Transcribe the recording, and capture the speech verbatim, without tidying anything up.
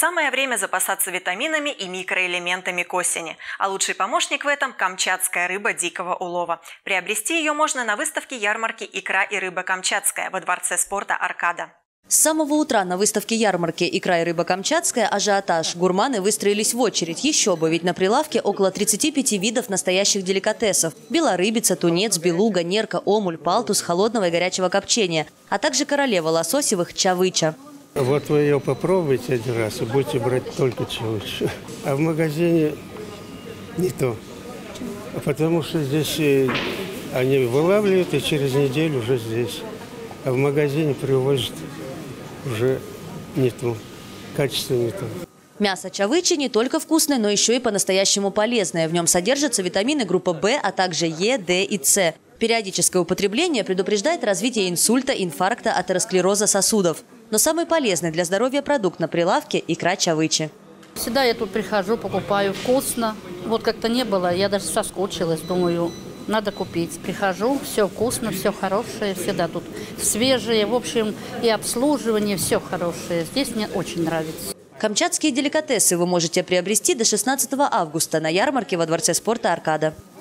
Самое время запасаться витаминами и микроэлементами к осени. А лучший помощник в этом – камчатская рыба дикого улова. Приобрести ее можно на выставке ярмарки «Икра и рыба камчатская» во Дворце спорта «Аркада». С самого утра на выставке ярмарки «Икра и рыба камчатская» ажиотаж. Гурманы выстроились в очередь. Еще бы, ведь на прилавке около тридцати пяти видов настоящих деликатесов. Белорыбица, тунец, белуга, нерка, омуль, палтус холодного и горячего копчения. А также королева лососевых – чавыча. Вот вы ее попробуйте один раз и будете брать только чавычу. А в магазине не то. Потому что здесь они вылавливают и через неделю уже здесь. А в магазине привозят уже не то, качество не то. Мясо чавычи не только вкусное, но еще и по-настоящему полезное. В нем содержатся витамины группы В, а также Е, Д и С. Периодическое употребление предупреждает развитие инсульта, инфаркта, атеросклероза сосудов. Но самый полезный для здоровья продукт на прилавке – икра чавычи. Всегда я тут прихожу, покупаю, вкусно. Вот как-то не было, я даже соскучилась, думаю, надо купить. Прихожу, все вкусно, все хорошее, всегда тут свежее, в общем, и обслуживание, все хорошее. Здесь мне очень нравится. Камчатские деликатесы вы можете приобрести до шестнадцатого августа на ярмарке во Дворце спорта «Аркада».